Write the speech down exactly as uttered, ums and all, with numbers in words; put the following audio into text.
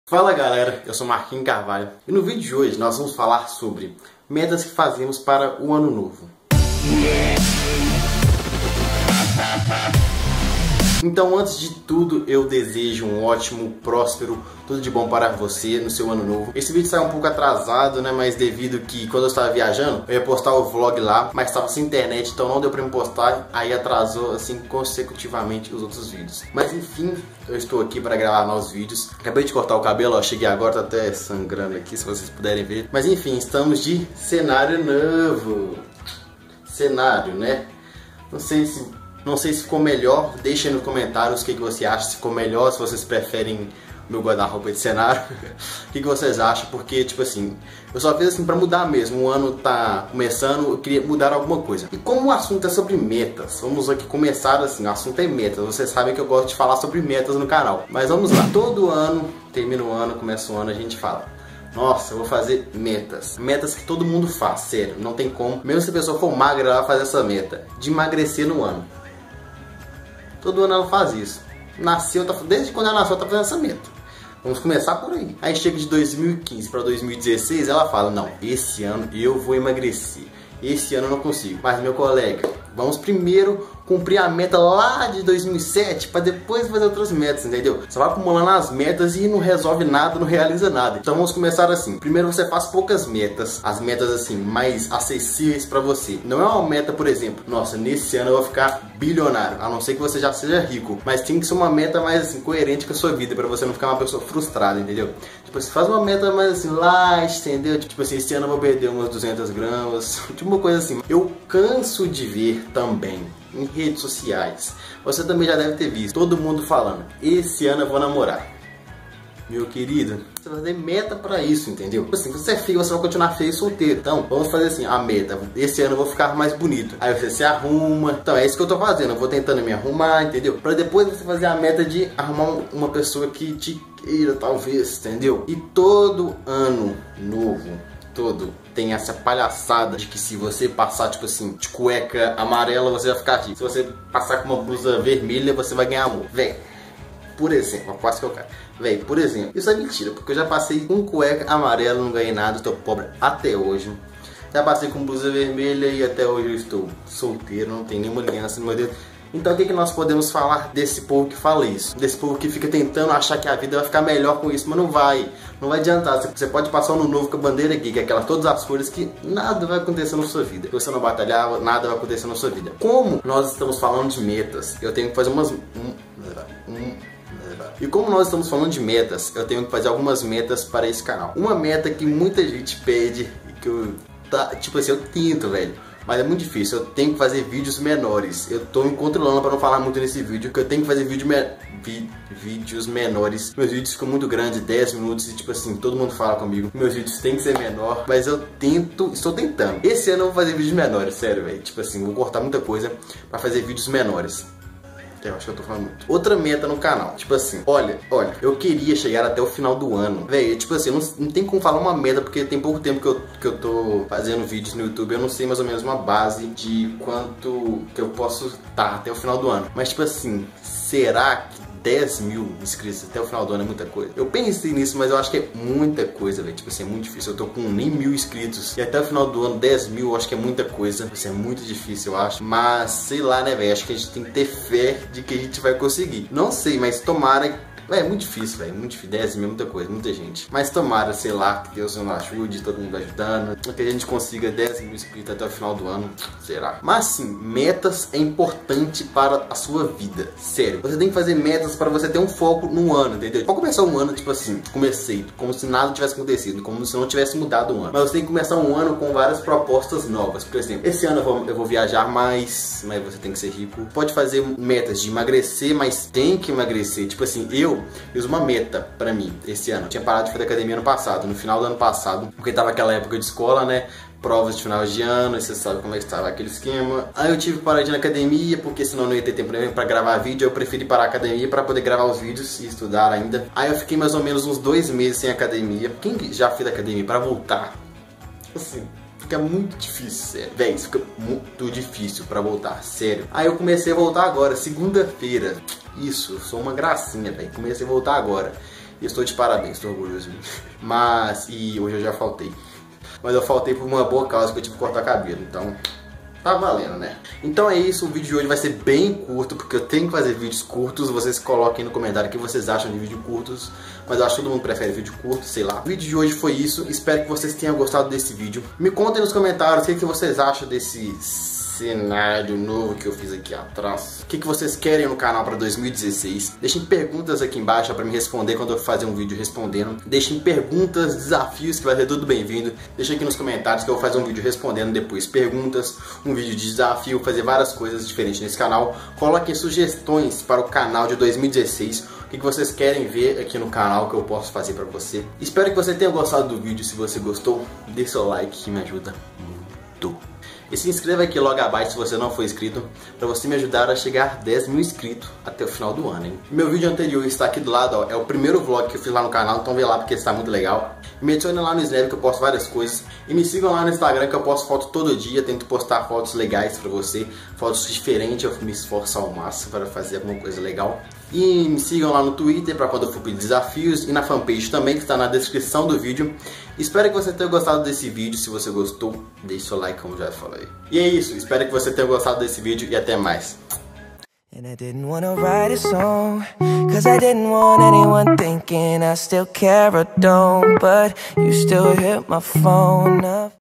Fala galera, eu sou Marquinhos Carvalho e no vídeo de hoje nós vamos falar sobre metas que fazemos para o ano novo. Então, antes de tudo, eu desejo um ótimo, próspero, tudo de bom para você no seu ano novo. Esse vídeo sai um pouco atrasado, né? Mas devido que quando eu estava viajando, eu ia postar o vlog lá, mas estava sem internet, então não deu para me postar. Aí atrasou, assim, consecutivamente os outros vídeos. Mas enfim, eu estou aqui para gravar novos vídeos. Acabei de cortar o cabelo, ó, cheguei agora, tá até sangrando aqui, se vocês puderem ver. Mas enfim, estamos de cenário novo. Cenário, né? Não sei se... Não sei se ficou melhor, deixa aí nos comentários o que, que você acha, se ficou melhor, se vocês preferem meu guarda-roupa de cenário. O que, que vocês acham, porque tipo assim, eu só fiz assim pra mudar mesmo, o ano tá começando, eu queria mudar alguma coisa. E como o assunto é sobre metas, vamos aqui começar assim, o assunto é metas, vocês sabem que eu gosto de falar sobre metas no canal. Mas vamos lá, todo ano, termina o ano, começa o ano, a gente fala: nossa, eu vou fazer metas. Metas que todo mundo faz, sério, não tem como. Mesmo se a pessoa for magra, ela vai fazer essa meta de emagrecer no ano. Todo ano ela faz isso. Nasceu, tá, desde quando ela nasceu, ela tá fazendo essa meta. Vamos começar por aí. Aí chega de dois mil e quinze para dois mil e dezesseis, ela fala: não, esse ano eu vou emagrecer. Esse ano eu não consigo. Mas meu colega, vamos primeiro cumprir a meta lá de dois mil e sete para depois fazer outras metas, entendeu? Você vai acumulando as metas e não resolve nada, não realiza nada. Então vamos começar assim. Primeiro você faz poucas metas, as metas assim mais acessíveis para você. Não é uma meta, por exemplo, nossa, nesse ano eu vou ficar bilionário, a não ser que você já seja rico, mas tem que ser uma meta mais assim coerente com a sua vida para você não ficar uma pessoa frustrada, entendeu? Tipo, você faz uma meta mais assim light, entendeu? Tipo assim, esse ano eu vou perder umas duzentas gramas, tipo uma coisa assim. Eu canso de ver também em redes sociais, você também já deve ter visto todo mundo falando: esse ano eu vou namorar. Meu querido, você vai fazer meta pra isso, entendeu? Assim, se você é feio, você vai continuar feio e solteiro. Então, vamos fazer assim, a meta: esse ano eu vou ficar mais bonito. Aí você se arruma. Então, é isso que eu tô fazendo. Eu vou tentando me arrumar, entendeu? Pra depois você fazer a meta de arrumar uma pessoa que te queira, talvez, entendeu? E todo ano novo, todo, tem essa palhaçada de que se você passar, tipo assim, de cueca amarela, você vai ficar rico. Se você passar com uma blusa vermelha, você vai ganhar amor. Véi, por exemplo, quase que eu caio. Véi, por exemplo, isso é mentira, porque eu já passei com cueca amarela, não ganhei nada, tô pobre até hoje. Já passei com blusa vermelha e até hoje eu estou solteiro, não tem nenhuma aliança no meu dedo. Então o que, que nós podemos falar desse povo que fala isso? Desse povo que fica tentando achar que a vida vai ficar melhor com isso, mas não vai. Não vai adiantar. Você pode passar um ano novo com a bandeira aqui, que é aquela todas as cores, que nada vai acontecer na sua vida. Se você não batalhar, nada vai acontecer na sua vida. Como nós estamos falando de metas, eu tenho que fazer umas... E como nós estamos falando de metas, eu tenho que fazer algumas metas para esse canal. Uma meta que muita gente pede, que eu... Tá, tipo assim, eu tento, velho, mas é muito difícil. Eu tenho que fazer vídeos menores. Eu tô me controlando para não falar muito nesse vídeo, que eu tenho que fazer vídeo me... Vi... vídeos menores. Meus vídeos ficam muito grandes, dez minutos, e tipo assim, todo mundo fala comigo: meus vídeos tem que ser menor, mas eu tento, estou tentando. Esse ano eu vou fazer vídeos menores, sério, velho. Tipo assim, vou cortar muita coisa para fazer vídeos menores. Eu acho que eu tô falando muito. Outra meta no canal, tipo assim, olha, olha, eu queria chegar até o final do ano. Véi, tipo assim, não, não tem como falar uma meta, porque tem pouco tempo que eu, que eu tô fazendo vídeos no YouTube. Eu não sei mais ou menos uma base de quanto que eu posso estar até o final do ano. Mas tipo assim, será que dez mil inscritos até o final do ano é muita coisa? Eu pensei nisso, mas eu acho que é muita coisa, velho. Tipo assim, é muito difícil. Eu tô com nem mil inscritos e até o final do ano dez mil eu acho que é muita coisa. Isso é muito difícil, eu acho. Mas sei lá, né, velho? Acho que a gente tem que ter fé de que a gente vai conseguir. Não sei, mas tomara. É muito difícil, velho, muito difícil, dez mil é muita coisa, muita gente. Mas tomara, sei lá, que Deus nos ajude, todo mundo ajudando, que a gente consiga dez mil inscritos até o final do ano, será? Mas sim, metas é importante para a sua vida, sério. Você tem que fazer metas para você ter um foco no ano, entendeu? Pode começar um ano, tipo assim, comecei, como se nada tivesse acontecido, como se não tivesse mudado um ano. Mas você tem que começar um ano com várias propostas novas. Por exemplo, esse ano eu vou, eu vou viajar mais, mas você tem que ser rico. Pode fazer metas de emagrecer, mas tem que emagrecer. Tipo assim, eu fiz uma meta pra mim esse ano. Eu tinha parado de fazer academia ano passado, no final do ano passado, porque tava aquela época de escola, né? Provas de final de ano, e você sabe como é que estava aquele esquema. Aí eu tive que parar de ir na academia, porque senão não ia ter tempo pra gravar vídeo. Eu preferi parar a academia pra poder gravar os vídeos e estudar ainda. Aí eu fiquei mais ou menos uns dois meses sem academia. Quem já fez academia pra voltar? Assim, fica muito difícil, sério. Véi, isso fica muito difícil pra voltar, sério. Aí eu comecei a voltar agora, segunda-feira. Isso, eu sou uma gracinha, velho. Comecei a voltar agora. E estou de parabéns, estou orgulhoso de mim. Mas, e hoje eu já faltei. Mas eu faltei por uma boa causa, que eu tive que cortar cabelo, então tá valendo, né? Então é isso, o vídeo de hoje vai ser bem curto, porque eu tenho que fazer vídeos curtos. Vocês coloquem no comentário o que vocês acham de vídeos curtos, mas eu acho que todo mundo prefere vídeo curto, sei lá. O vídeo de hoje foi isso, espero que vocês tenham gostado desse vídeo. Me contem nos comentários o que, que vocês acham desse cenário novo que eu fiz aqui atrás. O que, que vocês querem no canal para dois mil e dezesseis? Deixem perguntas aqui embaixo para me responder quando eu fazer um vídeo respondendo. Deixem perguntas, desafios, que vai ser tudo bem-vindo. Deixem aqui nos comentários que eu vou fazer um vídeo respondendo depois perguntas, um vídeo de desafio, fazer várias coisas diferentes nesse canal. Coloquem sugestões para o canal de dois mil e dezesseis. O que, que vocês querem ver aqui no canal que eu posso fazer para você. Espero que você tenha gostado do vídeo. Se você gostou, dê seu like que me ajuda muito. E se inscreva aqui logo abaixo se você não for inscrito, para você me ajudar a chegar a dez mil inscritos até o final do ano, hein? Meu vídeo anterior está aqui do lado, ó, é o primeiro vlog que eu fiz lá no canal, então vê lá porque está muito legal. Me adicione lá no Snap que eu posto várias coisas. E me sigam lá no Instagram que eu posto foto todo dia, tento postar fotos legais para você, fotos diferentes, eu me esforço ao máximo para fazer alguma coisa legal. E me sigam lá no Twitter para quando eu for pedir desafios e na fanpage também, que está na descrição do vídeo. Espero que você tenha gostado desse vídeo. Se você gostou, deixe seu like, como já falei. E é isso, espero que você tenha gostado desse vídeo e até mais. And I didn't wanna write a song, cause I didn't want anyone thinking I still care or don't, but you still hit my phone up.